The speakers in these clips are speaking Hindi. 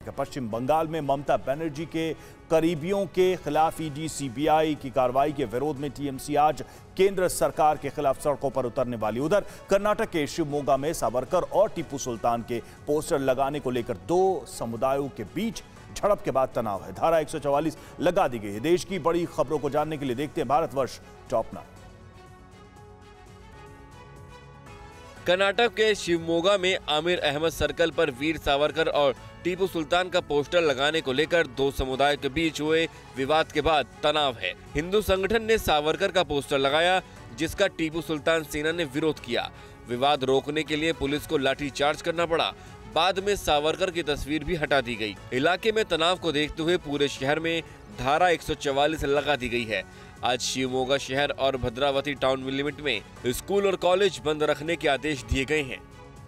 पश्चिम बंगाल में ममता बनर्जी के करीबियों के खिलाफ ईडी सीबीआई की कार्रवाई के विरोध में टीएमसी आज केंद्र सरकार के खिलाफ सड़कों पर उतरने वाली। उधर कर्नाटक के शिवमोगा में सावरकर और टीपू सुल्तान के पोस्टर लगाने को लेकर दो समुदायों के बीच झड़प के बाद तनाव है। धारा 144 लगा दी गई है। देश की बड़ी खबरों को जानने के लिए देखते हैं भारतवर्ष टॉप 9। कर्नाटक के शिवमोगा में आमिर अहमद सर्कल पर वीर सावरकर और टीपू सुल्तान का पोस्टर लगाने को लेकर दो समुदाय के बीच हुए विवाद के बाद तनाव है। हिंदू संगठन ने सावरकर का पोस्टर लगाया, जिसका टीपू सुल्तान सेना ने विरोध किया। विवाद रोकने के लिए पुलिस को लाठीचार्ज करना पड़ा। बाद में सावरकर की तस्वीर भी हटा दी गई। इलाके में तनाव को देखते हुए पूरे शहर में धारा 144 लगा दी गई है। आज शिवमोगा शहर और भद्रावती टाउन लिमिट में स्कूल और कॉलेज बंद रखने के आदेश दिए गए हैं।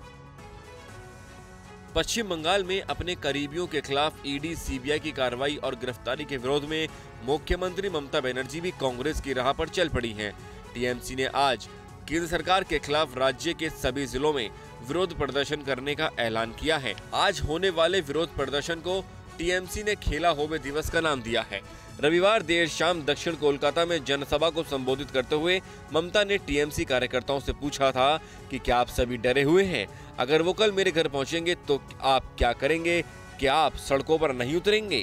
पश्चिम बंगाल में अपने करीबियों के खिलाफ ईडी सीबीआई की कार्रवाई और गिरफ्तारी के विरोध में मुख्यमंत्री ममता बनर्जी भी कांग्रेस की राह पर चल पड़ी हैं। टीएमसी ने आज केंद्र सरकार के खिलाफ राज्य के सभी जिलों में विरोध प्रदर्शन करने का ऐलान किया है। आज होने वाले विरोध प्रदर्शन को टीएमसी ने खेला होवे दिवस का नाम दिया है। रविवार देर शाम दक्षिण कोलकाता में जनसभा को संबोधित करते हुए ममता ने टीएमसी कार्यकर्ताओं से पूछा था कि क्या आप सभी डरे हुए हैं? अगर वो कल मेरे घर पहुंचेंगे तो आप क्या करेंगे? क्या आप सड़कों पर नहीं उतरेंगे?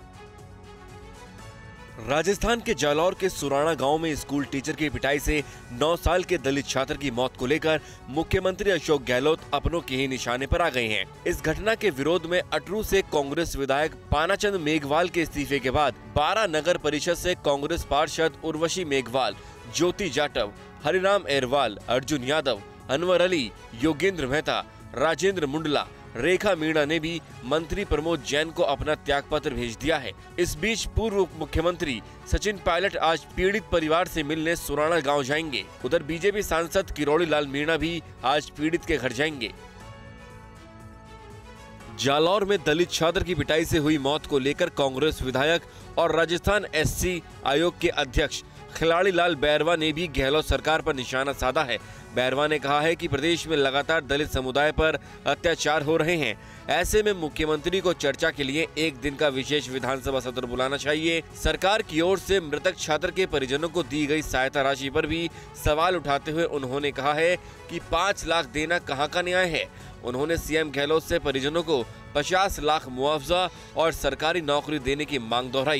राजस्थान के जालौर के सुराणा गांव में स्कूल टीचर की पिटाई से 9 साल के दलित छात्र की मौत को लेकर मुख्यमंत्री अशोक गहलोत अपनों के ही निशाने पर आ गए हैं। इस घटना के विरोध में अटरू से कांग्रेस विधायक पानाचंद मेघवाल के इस्तीफे के बाद 12 नगर परिषद से कांग्रेस पार्षद उर्वशी मेघवाल, ज्योति जाटव, हरिराम एरवाल, अर्जुन यादव, अनवर अली, योगेंद्र मेहता, राजेंद्र मुंडला, रेखा मीणा ने भी मंत्री प्रमोद जैन को अपना त्यागपत्र भेज दिया है। इस बीच पूर्व उप मुख्यमंत्री सचिन पायलट आज पीड़ित परिवार से मिलने सुराणा गांव जाएंगे। उधर बीजेपी सांसद किरोड़ी लाल मीणा भी आज पीड़ित के घर जाएंगे। जालौर में दलित छात्र की पिटाई से हुई मौत को लेकर कांग्रेस विधायक और राजस्थान एससी आयोग के अध्यक्ष खिलाड़ी लाल बैरवा ने भी गहलोत सरकार पर निशाना साधा है। बैरवा ने कहा है कि प्रदेश में लगातार दलित समुदाय पर अत्याचार हो रहे हैं। ऐसे में मुख्यमंत्री को चर्चा के लिए एक दिन का विशेष विधानसभा सत्र बुलाना चाहिए। सरकार की ओर से मृतक छात्र के परिजनों को दी गई सहायता राशि पर भी सवाल उठाते हुए उन्होंने कहा है कि 5 लाख देना कहां का न्याय है। उन्होंने सीएम गहलोत से परिजनों को 50 लाख मुआवजा और सरकारी नौकरी देने की मांग दोहराई।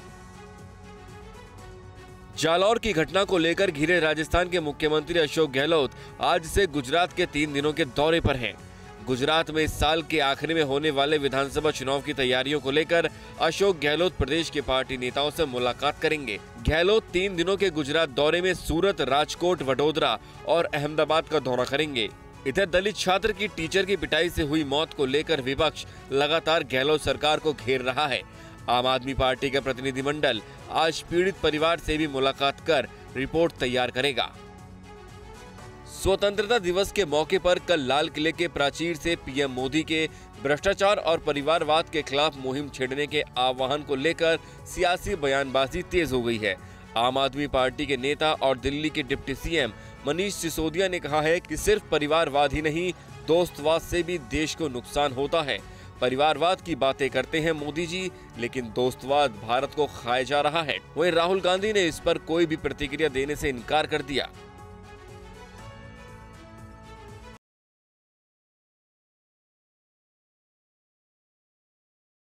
जालौर की घटना को लेकर घिरे राजस्थान के मुख्यमंत्री अशोक गहलोत आज से गुजरात के 3 दिनों के दौरे पर हैं। गुजरात में इस साल के आखिर में होने वाले विधानसभा चुनाव की तैयारियों को लेकर अशोक गहलोत प्रदेश के पार्टी नेताओं से मुलाकात करेंगे। गहलोत 3 दिनों के गुजरात दौरे में सूरत, राजकोट, वडोदरा और अहमदाबाद का दौरा करेंगे। इधर दलित छात्र की टीचर की पिटाई से हुई मौत को लेकर विपक्ष लगातार गहलोत सरकार को घेर रहा है। आम आदमी पार्टी का प्रतिनिधिमंडल आज पीड़ित परिवार से भी मुलाकात कर रिपोर्ट तैयार करेगा। स्वतंत्रता दिवस के मौके पर कल लाल किले के प्राचीर से पीएम मोदी के भ्रष्टाचार और परिवारवाद के खिलाफ मुहिम छेड़ने के आह्वान को लेकर सियासी बयानबाजी तेज हो गई है। आम आदमी पार्टी के नेता और दिल्ली के डिप्टी सीएम मनीष सिसोदिया ने कहा है कि सिर्फ परिवारवाद ही नहीं, दोस्तवाद से भी देश को नुकसान होता है। परिवारवाद की बातें करते हैं मोदी जी, लेकिन दोस्तवाद भारत को खाया जा रहा है। वहीं राहुल गांधी ने इस पर कोई भी प्रतिक्रिया देने से इनकार कर दिया।